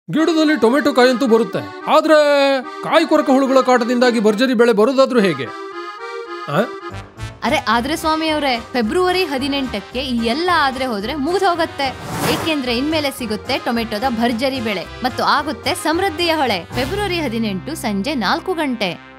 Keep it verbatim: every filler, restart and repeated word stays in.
ಗಿಡದಲ್ಲಿ ಟೊಮೆಟೊ ಕಾಯಂತೂ ಬರುತ್ತೆ, ಆದ್ರೆ ಕಾಯಿ ಕೊರಕ ಹುಳುಗಳ ಕಾಟದಿಂದಾಗಿ ಭರ್ಜರಿ ಬೆಳೆ ಬರೋದಾದ್ರೂ ಹೇಗೆ? ಅರೆ ಆದ್ರೆ ಸ್ವಾಮಿ ಅವರೇ, ಫೆಬ್ರವರಿ ಹದಿನೆಂಟಕ್ಕೆ ಈ ಎಲ್ಲ ಆದ್ರೆ ಹೋದ್ರೆ ಮುಗಿದು ಹೋಗುತ್ತೆ. ಏಕೆಂದ್ರೆ ಇನ್ಮೇಲೆ ಸಿಗುತ್ತೆ ಟೊಮೆಟೊದ ಭರ್ಜರಿ ಬೆಳೆ ಮತ್ತು ಆಗುತ್ತೆ ಸಮೃದ್ಧಿಯ ಹೊಳೆ. ಫೆಬ್ರವರಿ ಹದಿನೆಂಟು ಸಂಜೆ ನಾಲ್ಕು ಗಂಟೆ.